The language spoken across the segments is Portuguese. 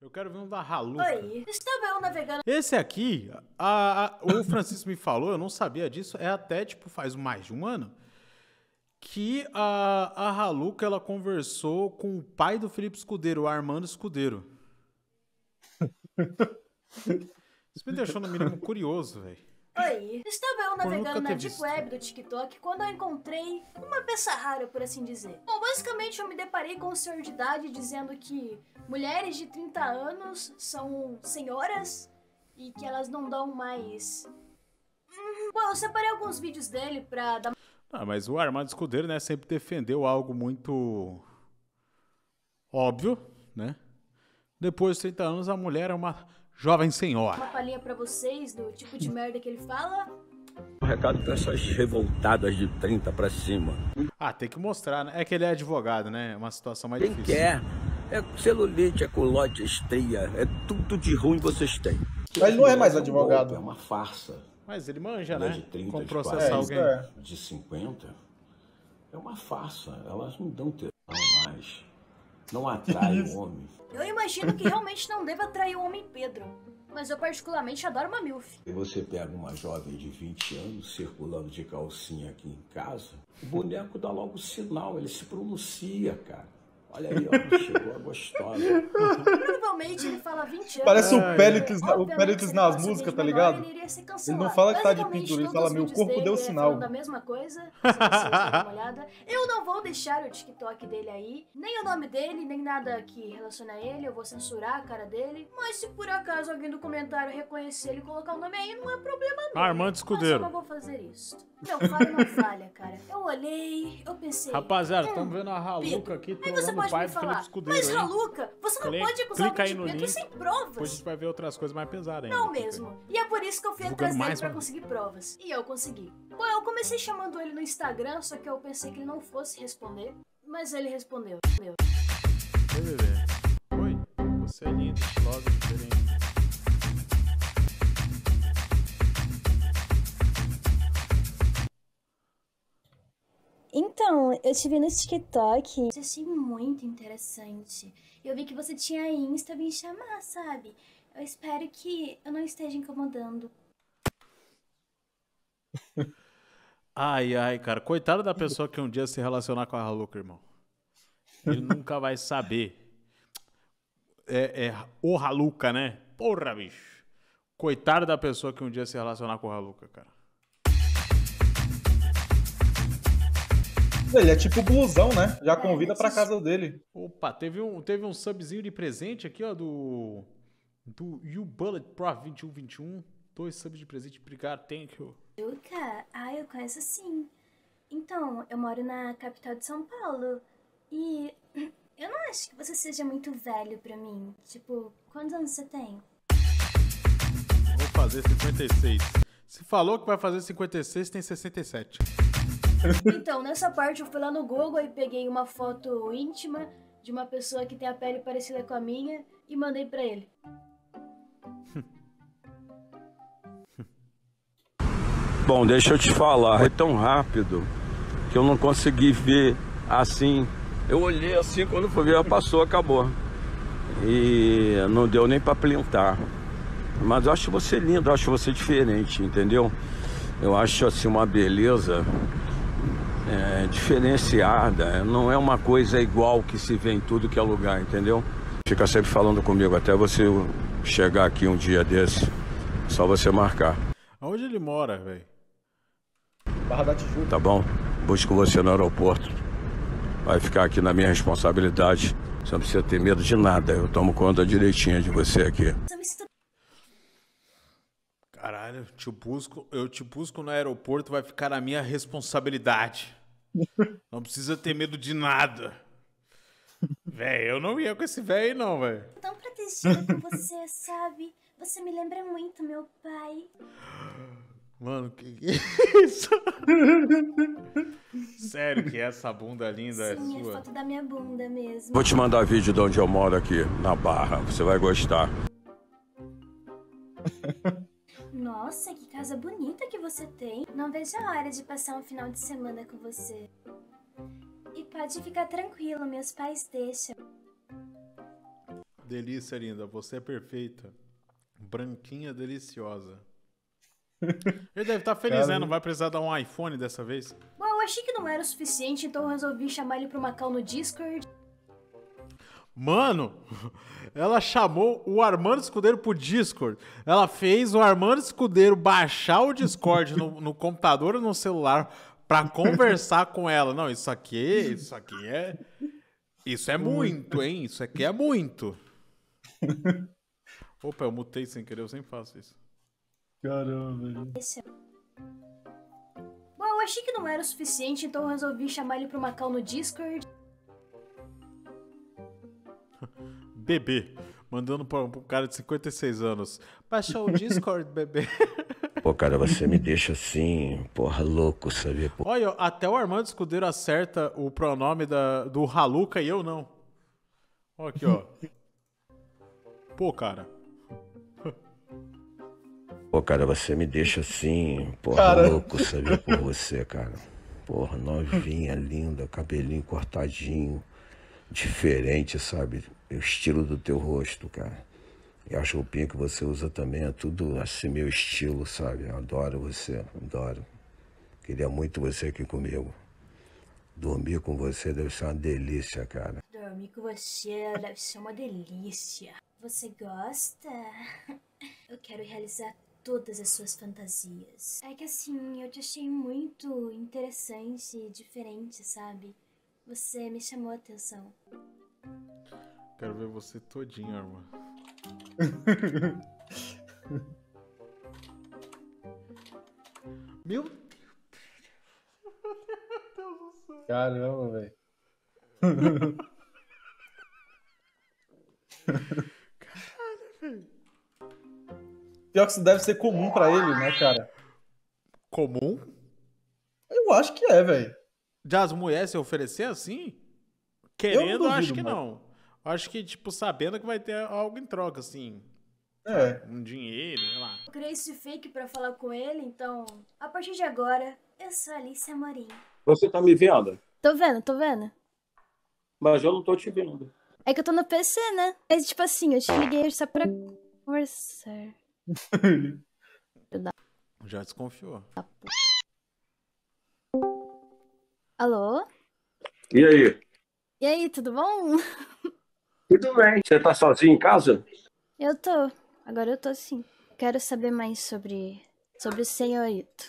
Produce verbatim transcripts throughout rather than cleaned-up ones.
Eu quero ver um da Haluca. Oi, estava eu navegando... Esse aqui, a, a, o Francisco me falou, eu não sabia disso, é até, tipo, faz mais de um ano, que a, a Haluca, ela conversou com o pai do Felipe Escudeiro, o Armando Escudeiro. Isso me deixou, no mínimo, curioso, velho. Oi, estava eu navegando na Deep visto. Web do TikTok quando eu encontrei uma peça rara, por assim dizer. Bom, basicamente eu me deparei com um senhor de idade dizendo que mulheres de trinta anos são senhoras e que elas não dão mais... Hum, bom, eu separei alguns vídeos dele pra dar... Ah, mas o Armando Escudeiro, né, sempre defendeu algo muito óbvio, né? Depois de trinta anos, a mulher é uma jovem senhora. Uma palhinha pra vocês do tipo de merda que ele fala. Um recado para essas revoltadas de trinta pra cima. Ah, tem que mostrar, né? É que ele é advogado, né? É uma situação mais Quem difícil. quer, é celulite, é culote, é estria, é tudo de ruim vocês têm. Mas ele não é mais um advogado. golpe, é uma farsa. Mas ele manja, Mulher né? de trinta, Como de processar quarenta, alguém. é. de cinquenta, é uma farsa. Elas não dão tesão mais. Não atrai o homem. Eu imagino que realmente não deva atrair o homem Pedro. Mas eu particularmente adoro uma milf. E você pega uma jovem de vinte anos circulando de calcinha aqui em casa, o boneco dá logo sinal, ele se pronuncia, cara. Olha aí, ó, chegou a gostosa. Provavelmente ele fala vinte anos. Parece o Ai, Péricles, Obviamente, o Péricles se ele nas fosse músicas, bem tá menor, ligado? Ele, iria ser Ele cancelado. não fala que tá de Basicamente, pintura, ele todos fala, os meu vídeos corpo dele deu é sinal. falando a mesma coisa, se vocês darem uma olhada. Eu não vou deixar o TikTok dele aí, nem o nome dele, nem nada que relaciona a ele, eu vou censurar a cara dele. Mas se por acaso alguém do comentário reconhecer ele e colocar o nome aí, não é problema meu. Armando Escudeiro. Mas eu não vou fazer isso. Não, falha não falha, cara. Eu olhei, eu pensei... Rapaziada, hum, estamos vendo a Haluca Pedro, aqui aí você trolando pode o pai me do Felipe falar, Escudeiro, mas hein? Haluca, você não Clica- pode acusar clica o aí no Pedro link. sem Depois provas. a gente vai ver outras coisas mais pesadas ainda. Não mesmo. E é por isso que eu fui Divulgando atrás dele mais pra uma- conseguir provas. E eu consegui. Bom, eu comecei chamando ele no Instagram, só que eu pensei que ele não fosse responder. Mas ele respondeu. Meu. Oi, bebê. Oi, você é lindo, logo diferente. Então, eu te vi no TikTok. Eu achei muito interessante. Eu vi que você tinha Insta, vim chamar, sabe? Eu espero que eu não esteja incomodando. Ai, ai, cara. Coitado da pessoa que um dia se relacionar com a Haluca, irmão. Ele nunca vai saber. É, é o Haluca, né? Porra, bicho. Coitado da pessoa que um dia se relacionar com o Haluca, cara. Ele é tipo blusão, né? Já É, convida pra casa dele. Opa, teve um, teve um subzinho de presente aqui, ó, do... Do You Bullet Pro vinte e um vinte e um. Dois subs de presente. Obrigado, thank you. Luca? Ah, eu conheço sim. Então, eu moro na capital de São Paulo. E eu não acho que você seja muito velho pra mim. Tipo, quantos anos você tem? Vou fazer cinquenta e seis. Se falou que vai fazer cinquenta e seis, tem sessenta e sete. Então, nessa parte eu fui lá no Google e peguei uma foto íntima de uma pessoa que tem a pele parecida com a minha e mandei pra ele. Bom, deixa eu te falar, foi tão rápido que eu não consegui ver assim. Eu olhei assim, quando fui ver, passou, acabou. E não deu nem pra plintar. Mas eu acho você lindo, eu acho você diferente, entendeu? Eu acho assim uma beleza é, diferenciada. Não é uma coisa igual que se vê em tudo que é lugar, entendeu? Fica sempre falando comigo, até você chegar aqui um dia desse. Só você marcar. Aonde ele mora, velho? Barra da Tijuca. Tá bom? Busco você no aeroporto. Vai ficar aqui na minha responsabilidade. Você não precisa ter medo de nada. Eu tomo conta direitinho de você aqui. Eu me sinto Caralho, eu te busco, eu te busco no aeroporto, vai ficar na minha responsabilidade. Não precisa ter medo de nada. Véi, eu não ia com esse véi não, velho. tão protegida com você, sabe? Você me lembra muito meu pai. Mano, que que é isso? Sério que essa bunda linda Sim, é é sua? foto da minha bunda mesmo. Vou te mandar vídeo de onde eu moro aqui, na Barra. Você vai gostar. Nossa, que casa bonita que você tem. Não vejo a hora de passar um final de semana com você. E pode ficar tranquilo, meus pais deixam. Delícia, linda. Você é perfeita. Branquinha, deliciosa. Ele deve estar feliz, Cara, né? Não vai precisar dar um iPhone dessa vez. Bom, eu achei que não era o suficiente, então eu resolvi chamar ele pra uma call no Discord. Mano, ela chamou o Armando Escudeiro pro Discord. Ela fez o Armando Escudeiro baixar o Discord no, no computador ou no celular pra conversar com ela. Não, isso aqui, isso aqui é... Isso é muito, hein? Isso aqui é muito. Opa, eu mutei sem querer, eu sempre faço isso. Caramba, velho. Esse é... Bom, eu achei que não era o suficiente, então eu resolvi chamar ele pra uma call no Discord. Bebê, mandando pra um cara de cinquenta e seis anos. Baixou o Discord, bebê. Pô, cara, você me deixa assim, porra, louco, sabe? Pô, Olha, até o Armando Escudeiro acerta o pronome da, do Haluca e eu não. Ó aqui, ó. Pô, cara. Pô, cara, você me deixa assim, porra, Cara. louco, sabe? Por você, cara. Porra, novinha, linda, cabelinho cortadinho, diferente, sabe? O estilo do teu rosto, cara. E as roupinhas que você usa também é tudo assim, meu estilo, sabe? Eu adoro você, adoro. Queria muito você aqui comigo. Dormir com você deve ser uma delícia, cara. Dormir com você deve ser uma delícia. Você gosta? Eu quero realizar todas as suas fantasias. É que assim, eu te achei muito interessante e diferente, sabe? Você me chamou a atenção. Quero ver você todinho, Armando. Meu Caramba, velho. Pior que isso deve ser comum pra ele, né, cara? comum Eu acho que é, velho. de as mulheres se oferecer assim? Querendo, eu acho duvido, que mano. não. Eu acho que, tipo, sabendo que vai ter algo em troca, assim. É. Um dinheiro, sei lá. Eu criei esse fake pra falar com ele, então, a partir de agora, eu sou Alice Amorim. Você tá me vendo? Tô vendo, tô vendo. Mas eu não tô te vendo. É que eu tô no P C, né? Mas, tipo assim, eu te liguei só pra conversar. Já desconfiou. Alô? E aí? E aí, tudo bom? Tudo bem. Você tá sozinho em casa? Eu tô. Agora eu tô sim. Quero saber mais sobre... sobre o senhorito.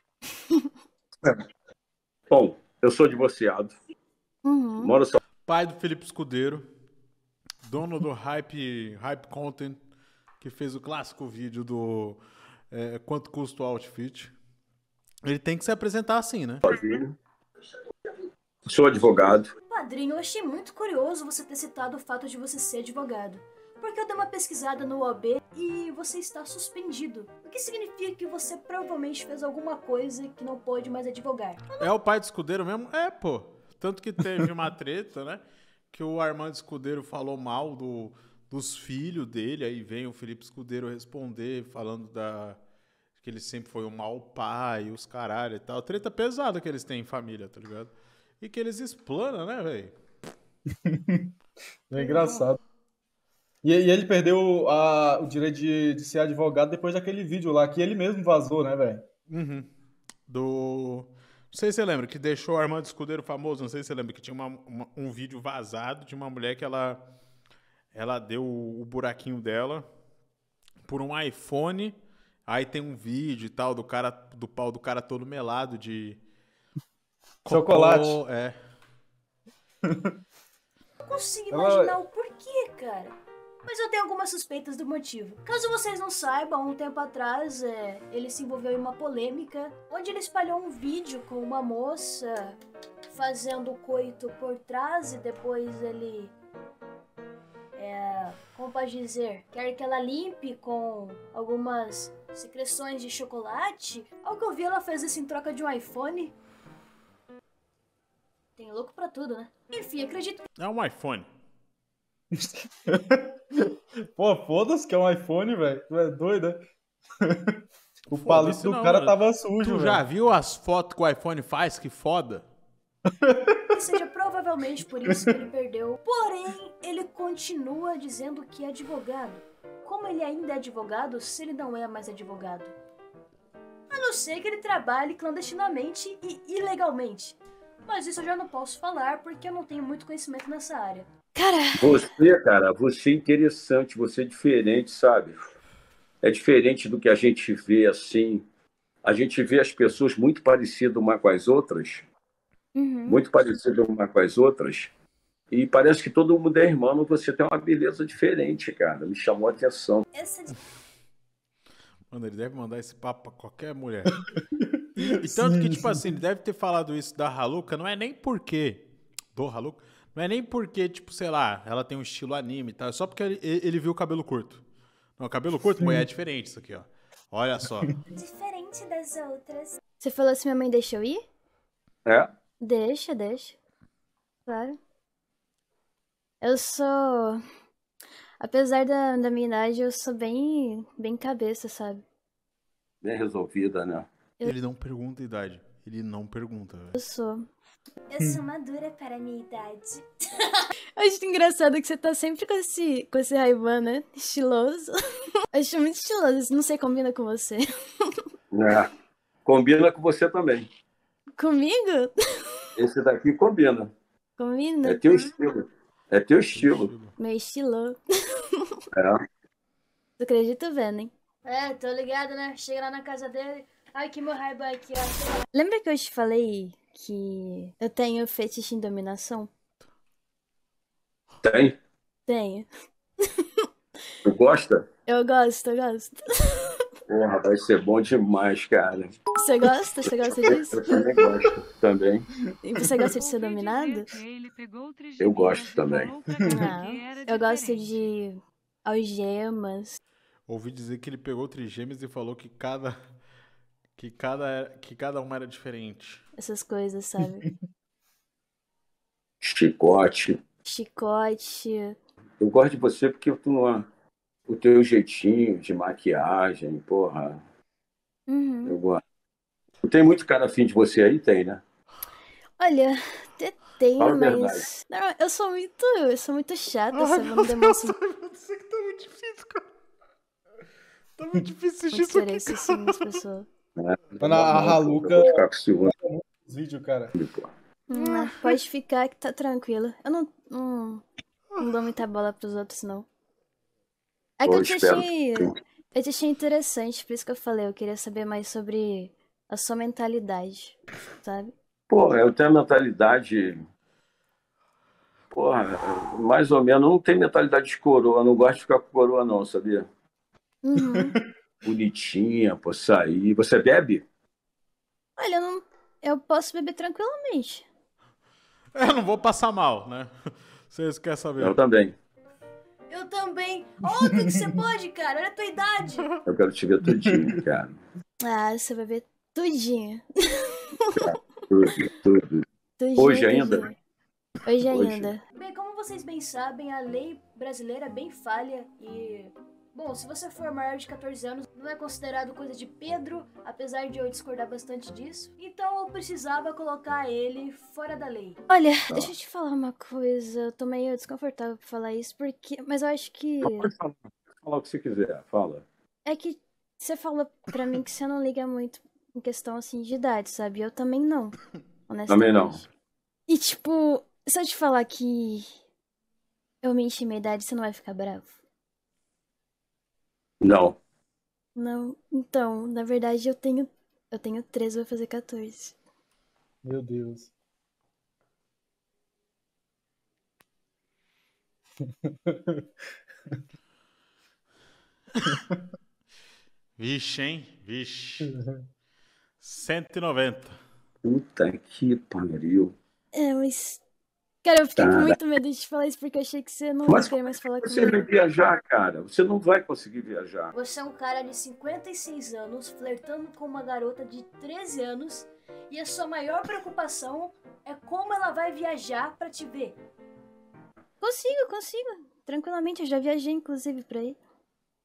Bom, eu sou divorciado. Uhum. Moro só. Pai do Felipe Escudeiro, dono do Hype, Hype Content, que fez o clássico vídeo do é, quanto custa o outfit. Ele tem que se apresentar assim, né? Sozinho. Sou advogado. Padrinho, eu achei muito curioso você ter citado o fato de você ser advogado. Porque eu dei uma pesquisada no O A B e você está suspendido. O que significa que você provavelmente fez alguma coisa que não pôde mais advogar. É o pai do Escudeiro mesmo? É, pô. Tanto que teve uma treta, né? Que o Armando Escudeiro falou mal do, dos filhos dele, aí vem o Felipe Escudeiro responder, falando da que ele sempre foi um mau pai, os caralho e tal. Treta pesada que eles têm em família, tá ligado? E que eles explanam, né, velho? É engraçado. E, e ele perdeu a- o direito de, de ser advogado depois daquele vídeo lá, que ele mesmo vazou, né, velho? Uhum. Do... Não sei se você lembra, que deixou o Armando Escudeiro famoso, não sei se você lembra, que tinha uma- uma- um vídeo vazado de uma mulher que ela, ela deu o, o buraquinho dela por um iPhone, aí tem um vídeo e tal do cara, do pau do cara todo melado de... Chocolate. cocô, é. Não consigo Ela- imaginar o porquê, cara. Mas eu tenho algumas suspeitas do motivo. Caso vocês não saibam, um tempo atrás, é, ele se envolveu em uma polêmica, onde ele espalhou um vídeo com uma moça fazendo coito por trás e depois ele... É, como pode dizer? Quer que ela limpe com algumas secreções de chocolate. Ao que eu vi, ela fez isso em troca de um iPhone. Tem louco pra tudo, né? Enfim, acredito que É um iPhone. Pô, foda-se que é um iPhone, velho. Tu é doido, né? O Foda-se palito do não, cara mano. tava sujo, Tu velho. já viu as fotos que o iPhone faz? Que foda. que seja provavelmente por isso que ele perdeu. Porém, ele continua dizendo que é advogado. Como ele ainda é advogado se ele não é mais advogado? A não ser que ele trabalhe clandestinamente e ilegalmente. Mas isso eu já não posso falar porque eu não tenho muito conhecimento nessa área. Cara, Você, cara, você é interessante, você é diferente, sabe? É diferente do que a gente vê assim. A gente vê as pessoas muito parecidas uma com as outras, uhum. muito parecidas uma com as outras, e parece que todo mundo é irmão, mas você tem uma beleza diferente, cara. Me chamou a atenção. Essa de... Mano, ele deve mandar esse papo pra qualquer mulher. E, e tanto que, tipo assim, ele deve ter falado isso da Haluka, não é nem porque... Do Haluka? Não é nem porque, tipo, sei lá, ela tem um estilo anime e tal, é só porque ele, ele viu o cabelo curto. Não, cabelo curto, mulher, é diferente isso aqui, ó. Olha só. Diferente das outras. Você falou se minha mãe deixa eu ir? É? Deixa, deixa. Claro. Eu sou... Apesar da, da minha idade, eu sou bem, bem cabeça, sabe? Bem resolvida, né? Ele não pergunta a idade. Ele não pergunta, velho. Eu sou. Eu sou madura para a minha idade. Eu acho engraçado que você tá sempre com esse, com esse Ray-Ban, né? Estiloso. Acho muito estiloso. Não sei, combina com você. É. Combina com você também. Comigo? Esse daqui combina. Combina? É teu estilo. É teu estilo. Meu estilo. É. Tu acredita vendo, hein? É, tô ligado, né? Chega lá na casa dele. Ai, que meu raiva aqui, ó. Lembra que eu te falei que eu tenho fetiche em dominação? Tem? Tenho. Tu gosta? Eu gosto, eu gosto. Porra, vai ser bom demais, cara. Você gosta? Você gosta disso? Eu também gosto. Também. E você gosta de ser dominado? Eu gosto também. Não. Eu gosto de algemas. Ouvi dizer que ele pegou trigêmeos e falou que cada, que cada, que cada uma era diferente. Essas coisas, sabe? Chicote. Chicote. Eu gosto de você porque tu não... o teu jeitinho de maquiagem, porra. Uhum. Eu gosto. Não tem muito cara afim de você aí? Tem, né? Olha, até tem, Fala a mas... Não, eu sou muito... Eu sou muito chata, sabe? Eu não demonstro Isso que tá muito difícil, cara. Tá muito difícil muito isso aqui, interesse cara. assim nas pessoas. Mano, a Haluka- Eu vou ficar com ciúme, Os vídeos, cara. pô. Hum, pode ficar que tá tranquilo. Eu não, não, não dou muita bola pros outros, não. É que Eu eu te espero achei... que- Eu te achei interessante, por isso que eu falei. Eu queria saber mais sobre a sua mentalidade, sabe? Pô, eu tenho a mentalidade... Porra, mais ou menos. Eu não tenho mentalidade de coroa. Eu não gosto de ficar com coroa, não, sabia? Uhum. Bonitinha, pô, sair. Você bebe? Olha, eu, não, eu posso beber tranquilamente. Eu não vou passar mal, né? Vocês querem saber? Eu também. Eu também. Óbvio que você pode, cara. Olha a tua idade. Eu quero te ver tudinho, cara. Ah, você vai beber tudinho. Tudo, tudo. Tudinho, Hoje ainda? tudinho. Hoje Hoje. ainda. Bem, como vocês bem sabem, a lei brasileira é bem falha e... Bom, se você for maior de catorze anos, não é considerado coisa de Pedro, apesar de eu discordar bastante disso. Então eu precisava colocar ele fora da lei. Olha, deixa eu te falar uma coisa. Eu tô meio desconfortável por falar isso, porque... Mas eu acho que... Pode falar. Fala o que você quiser, fala. É que você falou pra mim que você não liga muito em questão, assim, de idade, sabe? Eu também não, honestamente. Também não. E, tipo, se eu te falar que eu menti minha idade, você não vai ficar bravo? Não. Não. Então, na verdade, eu tenho... Eu tenho treze, vou fazer catorze. Meu Deus. Vixe, hein? Vixe. cento e noventa. Puta que pariu. É, mas... Cara, eu fiquei com Cara. muito medo de te falar isso, porque eu achei que você não Mas queria mais falar Você vai comigo. viajar, cara. Você não vai conseguir viajar. Você é um cara de cinquenta e seis anos, flertando com uma garota de treze anos, e a sua maior preocupação é como ela vai viajar pra te ver. Consigo, consigo. Tranquilamente, eu já viajei, inclusive, pra ir.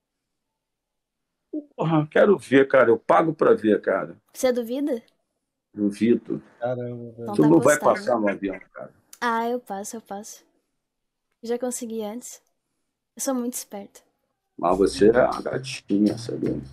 Porra, quero ver, cara. Eu pago pra ver, cara. Você duvida? Duvido. Caramba, velho. Então Tu tá não vai postado. passar no avião, cara. Ah, eu passo, eu passo. Já consegui antes. Eu sou muito esperta. Mas você é uma gatinha, sabe?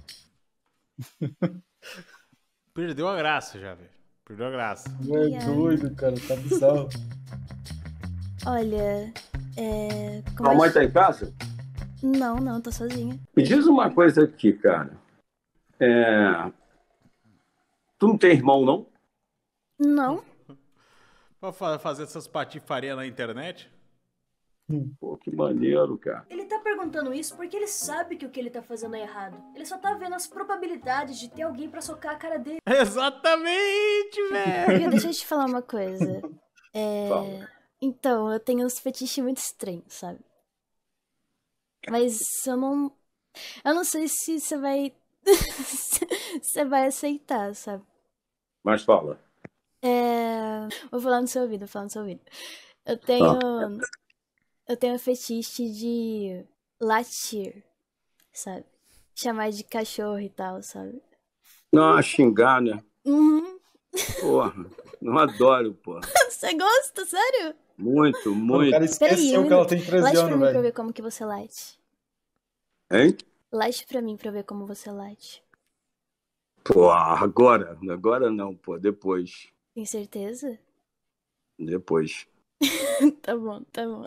Perdeu a graça já, velho. Perdeu a graça. Tu é doido, cara. Tá bizarro. Olha, é... como Tua eu- mãe tá em casa? Não, não, tô sozinha. Me diz uma coisa aqui, cara. É... Tu não tem irmão, não? Não, Pra fa- fazer essas patifarias na internet? Pô, que maneiro, cara. Ele tá perguntando isso porque ele sabe que o que ele tá fazendo é errado. Ele só tá vendo as probabilidades de ter alguém pra socar a cara dele. Exatamente, velho. Viu, deixa eu te falar uma coisa. É... Fala. Então, eu tenho uns fetiches muito estranhos, sabe? Mas eu não... Eu não sei se você vai... Você vai aceitar, sabe? Mas fala. É... Vou falar no seu ouvido, vou falar no seu ouvido. Eu tenho... Eu tenho fetiche de latir, sabe? Chamar de cachorro e tal, sabe? Não, xingar, né? Uhum. Porra, não adoro, porra. Você gosta, sério? Muito, Mano, o muito. cara Peraí, esqueceu um que ela minuto. tem treze Late pra anos, mim pra velho. ver como que você late. Hein? Late pra mim pra ver como você late. Pô, agora, agora não, pô, depois, Tem certeza? depois. Tá bom, tá bom.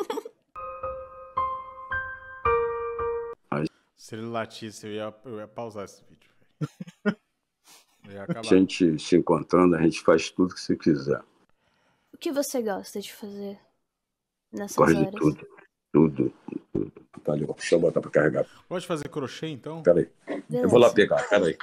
Se ele latisse, eu ia, eu ia pausar esse vídeo, velho. Eu ia A acabar. gente se encontrando, a gente faz tudo que você quiser. O que você gosta de fazer nessas Gosto de horas? tudo, tudo, tudo. Tá ali, deixa eu botar pra carregar. Gosta de fazer crochê, então? Peraí, eu vou lá pegar, peraí.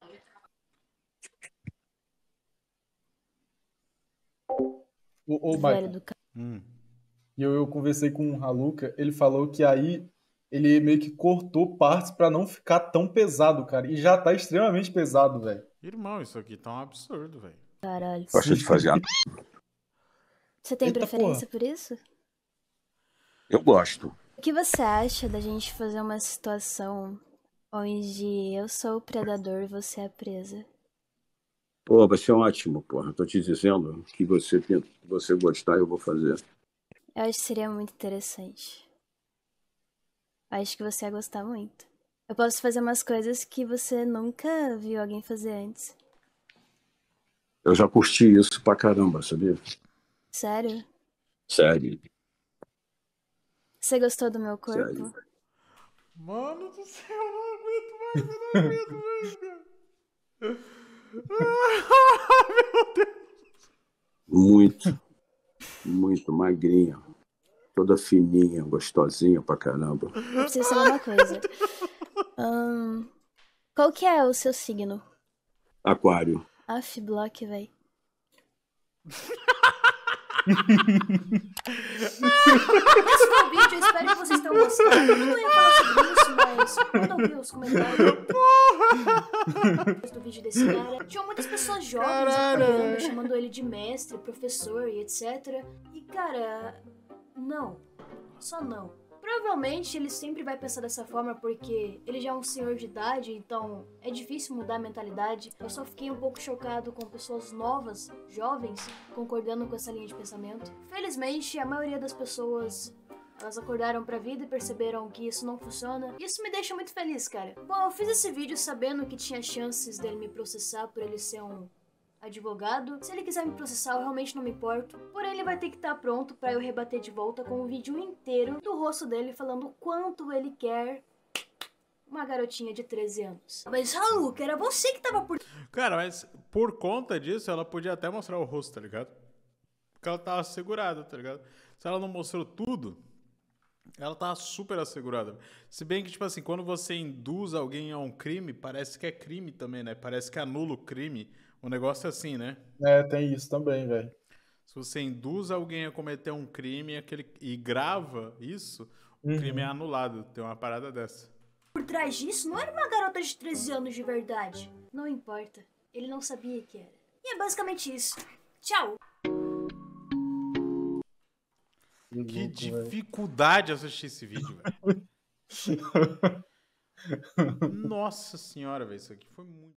Ô, ô Velho Michael, do ca... Hum. e eu, eu conversei com o Haluka, ele falou que aí ele meio que cortou partes pra não ficar tão pesado, cara. E já tá extremamente pesado, velho. Irmão, isso aqui tá um absurdo, velho. Caralho. Gosta de fazer. Você tem Eita, preferência por isso? Eu gosto. O que você acha da gente fazer uma situação onde eu sou o predador e você é a presa? Pô, vai ser ótimo, porra. Tô te dizendo que você, que você gostar, eu vou fazer. Eu acho que seria muito interessante. Acho que você ia gostar muito. Eu posso fazer umas coisas que você nunca viu alguém fazer antes. Eu já curti isso pra caramba, sabia? Sério? Sério, Você gostou do meu corpo? sério. Mano do céu, eu não aguento mais, eu não aguento mais, cara. Ah, meu Deus. Muito, muito magrinha. Toda fininha, gostosinha pra caramba. Eu preciso saber uma coisa. Ahn, qual que é o seu signo? Aquário. Aff, block, véi. Esse foi o vídeo, eu espero que vocês tenham gostado. Eu não ia falar sobre isso, mas quando eu vi os comentários do vídeo desse cara, tinham muitas pessoas jovens Caralho. apoiando, chamando ele de mestre, professor e etcétera. E cara, não. Só não. Provavelmente ele sempre vai pensar dessa forma porque ele já é um senhor de idade, então é difícil mudar a mentalidade. Eu só fiquei um pouco chocado com pessoas novas, jovens, concordando com essa linha de pensamento. Felizmente, a maioria das pessoas, elas acordaram pra vida e perceberam que isso não funciona. Isso me deixa muito feliz, cara. Bom, eu fiz esse vídeo sabendo que tinha chances dele me processar por ele ser um advogado. Se ele quiser me processar, eu realmente não me importo. Porém, ele vai ter que estar pronto pra eu rebater de volta com um vídeo inteiro do rosto dele falando o quanto ele quer uma garotinha de treze anos. Mas, Haluka, era você que tava por... Cara, mas por conta disso, ela podia até mostrar o rosto, tá ligado? Porque ela tava segurada, tá ligado? Se ela não mostrou tudo, ela tava super assegurada. Se bem que, tipo assim, quando você induz alguém a um crime, parece que é crime também, né? Parece que anula o crime. O negócio é assim, né? É, tem isso também, velho. Se você induz alguém a cometer um crime aquele, e grava isso, o Uhum. crime é anulado. Tem uma parada dessa. por trás disso não era uma garota de treze anos de verdade. Não importa. Ele não sabia que era. E é basicamente isso. Tchau. Que louco, velho. dificuldade assistir esse vídeo, velho. Nossa senhora, velho. Isso aqui foi muito.